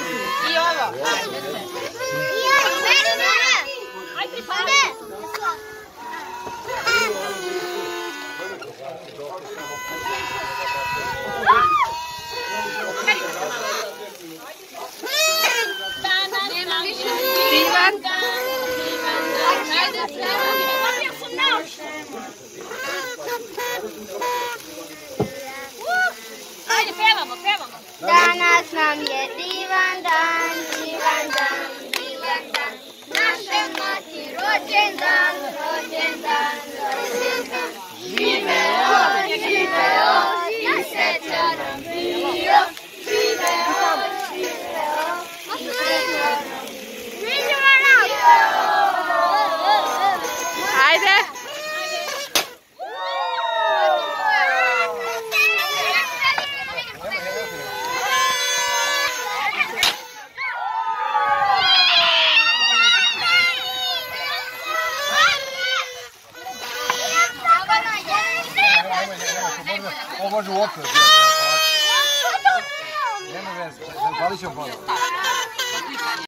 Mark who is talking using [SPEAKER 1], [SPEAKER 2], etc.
[SPEAKER 1] I ovo. Ajde, pade. Ivan. Ajde, pevamo.
[SPEAKER 2] Danas nam je divan dan, divan dan, divan dan. Naše mati rođendan, rođendan, rođendan. Živeo, živeo, i sreća nam bio. Živeo, živeo, i sreća nam bio.
[SPEAKER 1] Ajde.
[SPEAKER 3] Ovo može u okno. Nema veze, zapalit ćemo ponovno.